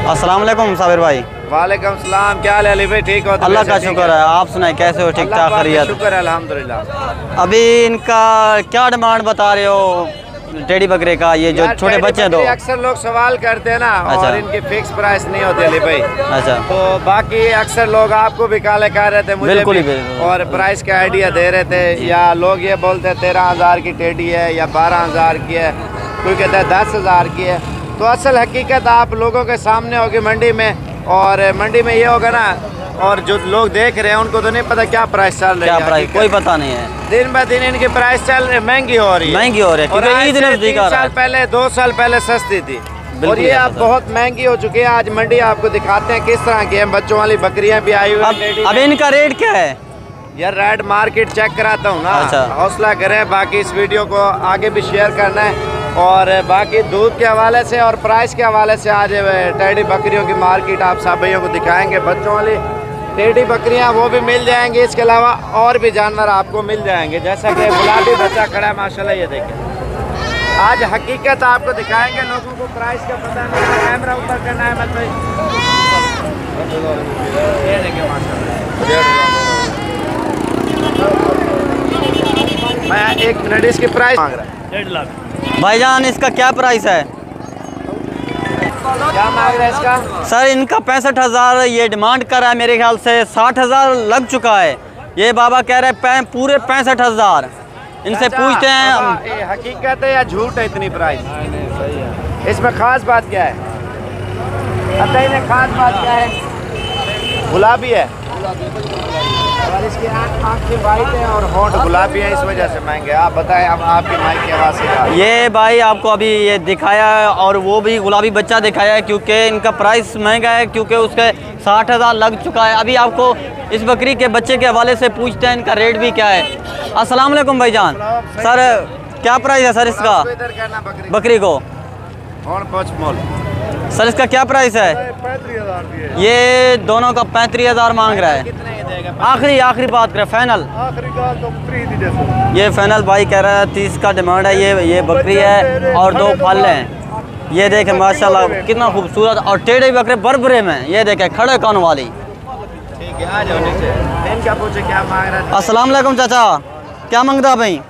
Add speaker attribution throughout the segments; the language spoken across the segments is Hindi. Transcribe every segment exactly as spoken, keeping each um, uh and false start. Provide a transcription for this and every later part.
Speaker 1: अस्सलाम वालेकुम साबिर भाई।
Speaker 2: वालेकुम सलाम, क्या हाल है अली भाई? ठीक हो?
Speaker 1: अल्लाह का शुक्र है, आप सुनाए कैसे हो? ठीक ठाक खैरियत?
Speaker 2: शुक्र है अल्हम्दुलिल्लाह।
Speaker 1: अभी इनका क्या डिमांड बता रहे हो टेडी बकरे का? ये जो छोटे बच्चे हैं दो,
Speaker 2: अक्सर लोग सवाल करते हैं ना।
Speaker 1: अच्छा।
Speaker 2: और इनकी फिक्स प्राइस नहीं होती अली भाई।
Speaker 1: अच्छा।
Speaker 2: तो बाकी अक्सर लोग आपको भी काले कह रहे थे, मुझे
Speaker 1: बिल्कुल
Speaker 2: भी,
Speaker 1: ही बिल्कुल।
Speaker 2: और प्राइस का आइडिया दे रहे थे। या लोग ये बोलते हैं तेरह हज़ार की टेडी है या बारह हज़ार की है, कोई कहता है दस हज़ार की है। तो असल हकीकत आप लोगों के सामने होगी मंडी में, और मंडी में ये होगा ना, और जो लोग देख रहे हैं उनको तो नहीं पता क्या प्राइस चल रही है।
Speaker 1: क्या प्राइस कोई पता नहीं है।
Speaker 2: दिन ब दिन इनकी प्राइस चल रही महंगी हो रही है,
Speaker 1: महंगी हो रही है क्योंकि ईद नजदीक आ रहा है।
Speaker 2: साल पहले दो साल पहले सस्ती थी और ये अब बहुत महंगी हो चुकी है। आज मंडी आपको दिखाते हैं किस तरह की है। बच्चों वाली बकरियां भी आई हुई हैं।
Speaker 1: अब इनका रेट क्या है
Speaker 2: यार? रेड मार्केट चेक कराता हूँ ना।
Speaker 1: अच्छा।
Speaker 2: हौसला करें, बाकी इस वीडियो को आगे भी शेयर करना है। और बाकी दूध के हवाले से और प्राइस के हवाले से आज टेडी बकरियों की मार्केट आप सब भाइयों को दिखाएंगे। बच्चों वाली टेडी बकरियां वो भी मिल जाएंगी, इसके अलावा और भी जानवर आपको मिल जाएंगे। जैसा कि गुलाबी बच्चा खड़ा है माशाल्लाह, ये देखें। आज हकीकत आपको दिखाएंगे, लोगों को प्राइस का पता नहीं है। कैमरा ऊपर करना है मत भाई। ये देखिए माशाल्लाह, मैं एक मिनट इसकी प्राइस मांग रहा है
Speaker 3: डेढ़ लाख।
Speaker 1: भाईजान इसका क्या प्राइस है?
Speaker 2: क्या मांग रहे हैं इसका?
Speaker 1: सर इनका पैंसठ हज़ार ये डिमांड कर रहा है, मेरे ख्याल से साठ हज़ार लग चुका है। ये बाबा कह रहे हैं पूरे पैंसठ हज़ार। इनसे पूछते हैं
Speaker 2: ये हकीकत है या झूठ है इतनी प्राइस? इसमें खास बात क्या है? बताइए ना, खास बात क्या है? गुलाबी है और इसकी आँख आँखें वाइट है और होंठ गुलाबी है, इस वजह से महंगे। आप बताएं, अब आपकी माइक की आवाज़ से।
Speaker 1: ये भाई आपको अभी ये दिखाया है और वो भी गुलाबी बच्चा दिखाया है क्योंकि इनका प्राइस महंगा है, क्योंकि उसके साठ हज़ार लग चुका है। अभी आपको इस बकरी के बच्चे के हवाले से पूछते हैं इनका रेट भी क्या है। अस्सलाम वालेकुम भाईजान। सर क्या प्राइस है सर इसका बकरी को? सर इसका क्या प्राइस है? ये दोनों का पैंतीस हज़ार मांग रहा है। आखिरी आखिरी बात करें, फाइनल ये फाइनल भाई कह रहा है तीस का डिमांड है। ये ये बकरी है और दो फल हैं। ये देखें माशाल्लाह कितना खूबसूरत, और टेढ़े बकरे बरबरे में। ये देखें खड़े कान वाली।
Speaker 2: ठीक है, आ जाओ नीचे। इनका पूछे क्या मांग रहा है?
Speaker 1: अस्सलाम वालेकुम चाचा, क्या मांगता भाई?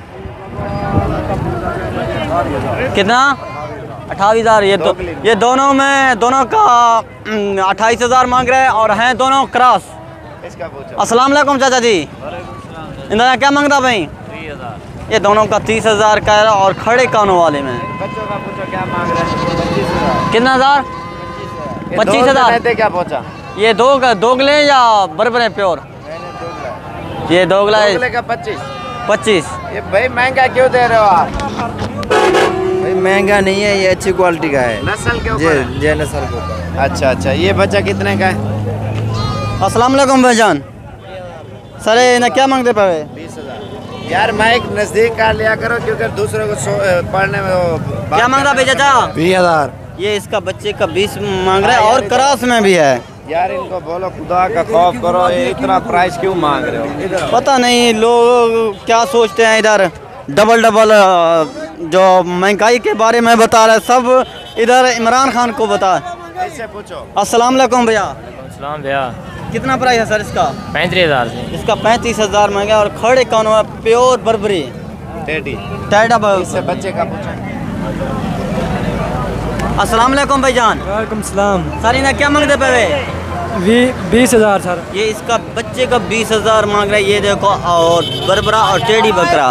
Speaker 1: कितना? अट्ठाईस हज़ार। ये दो ये दोनों में दोनों का अट्ठाईस हज़ार मांग रहे हैं और हैं दोनों क्रॉस।
Speaker 2: इसका पूछो।
Speaker 1: अस्सलाम वालेकुम चाचा जी, इनका क्या मांगता भाई? ये दोनों का तीस हज़ार का है और खड़े कानों वाले में।
Speaker 2: बच्चों का पूछो क्या मांग रहे हैं? पच्चीस हज़ार।
Speaker 1: कितना हज़ार? पच्चीस हज़ार।
Speaker 2: क्या पहुँचा?
Speaker 1: ये दो दोगले या बरबरे प्योर? ये दोगला है
Speaker 2: का पच्चीस।
Speaker 1: पच्चीस।
Speaker 2: ये भाई महंगा क्यों दे रहे हो आप?
Speaker 4: भाई महंगा नहीं है, ये अच्छी क्वालिटी का है।
Speaker 2: नस्ल के ऊपर है?
Speaker 4: जे नस्ल के ऊपर।
Speaker 2: अच्छा अच्छा, ये बच्चा कितने का है?
Speaker 1: अस्सलाम वालेकुम भाईजान। सर इन्हें क्या मांगते पावे?
Speaker 2: बीस हज़ार। यार माइक नज़दीक कर लिया करो क्योंकि दूसरों को पढ़ने में वो।
Speaker 1: क्या मांग रहा भाई चाचा?
Speaker 4: बीस हजार।
Speaker 1: ये इसका बच्चे का बीस मांग रहा है और क्रॉस में भी है।
Speaker 2: यार इनको बोलो खुदा का खौफ करो, ये इतना प्राइस क्यों मांग रहे हो?
Speaker 1: पता नहीं लोग क्या सोचते हैं। इधर डबल डबल जो महंगाई के बारे में बता रहे सब, इधर इमरान खान को बता।
Speaker 2: इससे पूछो।
Speaker 1: अस्सलाम वालेकुम भैया।
Speaker 3: सलाम भैया।
Speaker 1: कितना प्राइस है सर इसका? पैंतीस
Speaker 3: हज़ार।
Speaker 1: इसका पैंतीस हज़ार महंगा और खड़े कानों में प्योर बरबरी
Speaker 2: टेडी
Speaker 1: टाइडा।
Speaker 2: इससे बच्चे का पूछो।
Speaker 1: अस्सलाम वालेकुम भाईजान।
Speaker 3: वालेकुम सलाम।
Speaker 1: सर इन्हें क्या मांगते पे?
Speaker 3: बीस हज़ार सर।
Speaker 1: ये इसका बच्चे का बीस हज़ार मांग रहा है। ये देखो, और बरबरा और टेढ़ी बकरा।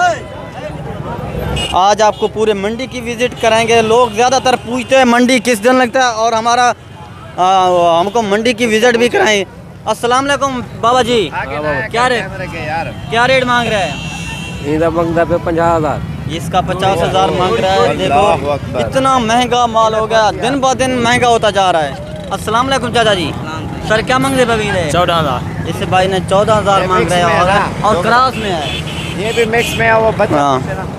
Speaker 1: आज आपको पूरे मंडी की विजिट कराएंगे। लोग ज़्यादातर पूछते हैं मंडी किस दिन लगता है, और हमारा आ, हमको मंडी की विजिट भी कराएं। अस्सलाम वालेकुम बाबा जी। क्या रेट क्या रेट मांग रहे हैं?
Speaker 3: इधर मंगता पे पचास हज़ार।
Speaker 1: इसका पचास हज़ार मांग रहा है। देखो इतना महंगा माल हो गया, दिन ब दिन महंगा होता जा रहा है। अस्सलाम वालेकुम चाचा जी। सर क्या मांग रहे हैं?
Speaker 3: चौदह हज़ार।
Speaker 1: इससे भाई ने चौदह हज़ार मांग रहे हैं और, और क्रॉस में है।
Speaker 2: ये भी मिक्स में है वो बच्चा।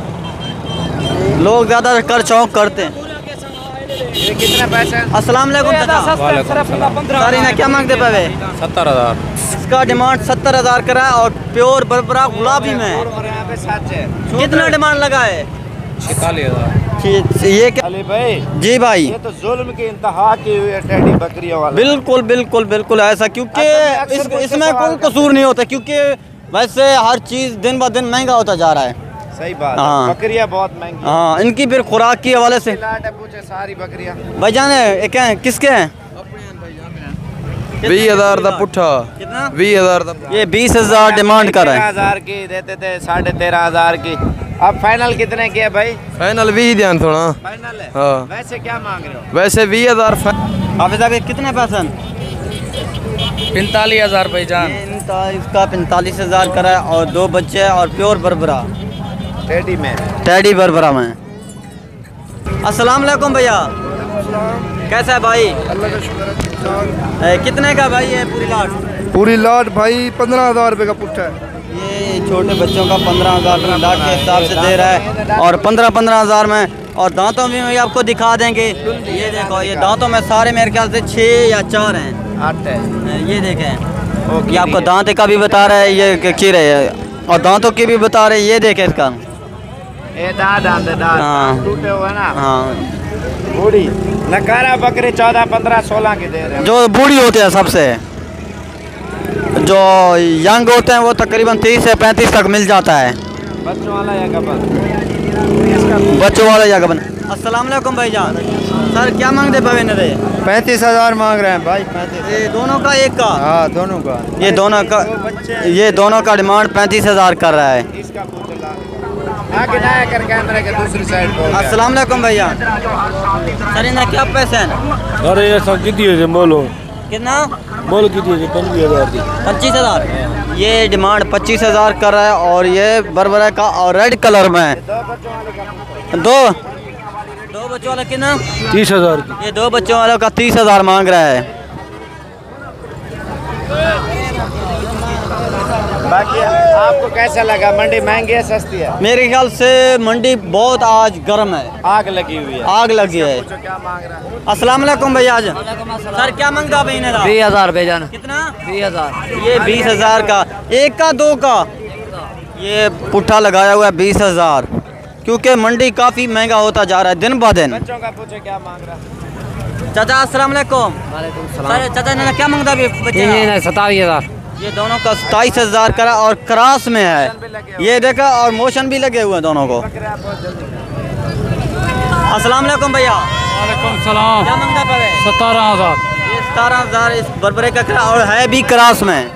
Speaker 1: लोग ज़्यादा कर चौक करते हैं।
Speaker 2: ये कितने पैसे?
Speaker 1: अस्सलाम वालेकुम चाचा। सर इन्हें क्या मांगते पे?
Speaker 3: सत्तर हज़ार।
Speaker 1: इसका डिमांड सत्तर हज़ार करा है और प्योर बरबरा गुलाबी में। कितना डिमांड लगा है?
Speaker 3: छियालीस हज़ार।
Speaker 1: ये क्या?
Speaker 2: अली भाई
Speaker 1: जी भाई,
Speaker 2: ये तो जुल्म की इंतहा की हुई है टेडी बकरियों वाला।
Speaker 1: बिल्कुल बिल्कुल बिल्कुल ऐसा, क्योंकि
Speaker 2: अक्सर
Speaker 1: इस,
Speaker 2: मुझसे
Speaker 1: इसमें
Speaker 2: सवाल
Speaker 1: कोई कसूर नहीं होता, क्योंकि वैसे हर चीज़ दिन ब दिन महंगा होता जा रहा है।
Speaker 2: सही बात
Speaker 1: हाँ।
Speaker 2: है, बकरियां बहुत महंगी हैं।
Speaker 1: हाँ, इनकी फिर खुराक के हवाले से
Speaker 2: लाट है, पूछे सारी बकरियां।
Speaker 1: भाईजान एक हैं, किसके हैं?
Speaker 4: बीस हजार का पुट्ठा,
Speaker 1: कितना?
Speaker 4: बीस हजार का।
Speaker 1: ये बीस हजार डिमांड कर रहे
Speaker 2: तेरह
Speaker 1: हैं।
Speaker 2: हजार की देते थे, साढ़े तेरह हजार की। अब फाइनल कितने की है भाई?
Speaker 4: फाइनल बीस ध्यान थोड़ा।
Speaker 2: फाइनल है।
Speaker 4: हाँ।
Speaker 2: वैसे क्या मांग रहे हो?
Speaker 4: वैसे बीस हजार।
Speaker 1: हाफिज साहब, ये कितने पैसे?
Speaker 3: पैंतालीस हजार भाईजान।
Speaker 1: इसका पैंतालीस हजार करा है और दो बच्चे और प्योर बरबरा
Speaker 2: टेडी में
Speaker 1: टैडी बरबरा में। अस्सलाम वालेकुम भैया, कैसा है भाई?
Speaker 5: अल्लाह का शुक्र है।
Speaker 1: ए, कितने का भाई ये पूरी लाट?
Speaker 5: पूरी लाट भाई पंद्रह हजार रुपये का पुट्ठा है।
Speaker 1: ये छोटे बच्चों का पंद्रह हजार लाट के हिसाब से दे रहा है और पंद्रह पंद्रह हजार में। और दांतों में भी आपको दिखा देंगे। ये देखो, ये दांतों में सारे मेरे ख्याल से छः या चार हैं।
Speaker 2: आठ है।
Speaker 1: ये देखें, ये आपको दांत का भी बता रहा है, ये खीरे है और दांतों की भी बता रहे हैं। ये देखें इसका,
Speaker 2: ये दाद आंदे दाद
Speaker 1: हाँ।
Speaker 2: टूटे हुए ना।
Speaker 1: हाँ,
Speaker 2: बूढ़ी नकारा बकरी चौदह पंद्रह सोलह की दे रहे हैं।
Speaker 1: जो बूढ़ी होते हैं सबसे, जो यंग होते हैं वो तकरीबन तीस से पैंतीस तक मिल जाता है।
Speaker 2: बच्चों वाला या गबन?
Speaker 1: बच्चों वाला या गबन। अस्सलाम वालेकुम भाईजान, सर क्या मांगते पवे न रहे?
Speaker 4: पैंतीस हजार मांग रहे हैं भाई। पैंतीस।
Speaker 1: ये दोनों का एक का?
Speaker 4: हाँ, दोनों का।
Speaker 1: ये दोनों का, ये दोनों का डिमांड पैंतीस हजार कर रहा है।
Speaker 2: इसका पूछ ला आगे ना कर कैमरे के दूसरी साइड बोल।
Speaker 1: अस्सलाम वालेकुम भैया, सर इन्हें क्या पैसे हैं?
Speaker 3: अरे ये सब कितनी है बोलो,
Speaker 1: कितना?
Speaker 3: बोलो कितनी है? पंद्रह हजार की।
Speaker 1: पच्चीस हजार। ये डिमांड पच्चीस हजार कर रहा है और ये बरबरा का और रेड कलर में है।
Speaker 2: दो बच्चों वाले का
Speaker 1: दो दो बच्चों वाला कितना?
Speaker 3: तीस हजार की।
Speaker 1: ये दो बच्चों वालों का तीस हजार मांग रहा है।
Speaker 2: बाकी आपको कैसा लगा? मंडी महंगी है सस्ती है?
Speaker 1: मेरे ख्याल से मंडी बहुत आज गर्म है,
Speaker 2: आग लगी हुई है।
Speaker 1: आग लगी है।
Speaker 2: पूछो क्या मांग रहा है?
Speaker 1: अस्सलाम वालेकुम भैया, आज सर क्या मांगता भाई ने?
Speaker 3: बीस हजार भाईजान।
Speaker 1: कितना?
Speaker 3: बीस हजार।
Speaker 1: ये बीस हजार का एक का दो का ये पुट्ठा लगाया हुआ है बीस हजार, क्योंकि मंडी काफ़ी महंगा होता जा रहा है दिन ब दिन।
Speaker 2: बच्चों का पूछो क्या मांग रहा है?
Speaker 1: चाचा अस्सलाम वालेकुम। सर चाचा ने क्या मांगता भी बच्चे?
Speaker 3: सतावीस हजार।
Speaker 1: ये दोनों का सताईस हजार का और क्रॉस में है, ये देखा, और मोशन भी लगे हुए हैं दोनों को। अस्सलाम वालेकुम भैया।
Speaker 3: वालेकुम सलाम।
Speaker 1: क्या मांगता पड़े?
Speaker 3: सतारह हजार।
Speaker 1: ये सतारह हजार इस बरबरे का करा और है भी क्रॉस में।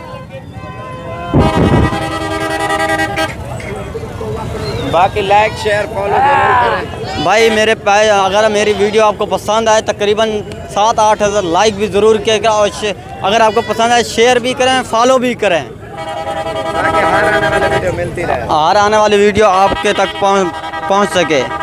Speaker 2: बाकी लाइक शेयर फॉलो जरूर करें
Speaker 1: भाई मेरे पाए, अगर मेरी वीडियो आपको पसंद आए तकरीबन सात आठ हज़ार लाइक भी ज़रूर किया और अगर आपको पसंद आए शेयर भी करें, फॉलो भी करें,
Speaker 2: ताकि हर आने वाली वीडियो मिलती रहे।
Speaker 1: हर आने वाली वीडियो आपके तक पहुंच पहुंच सके।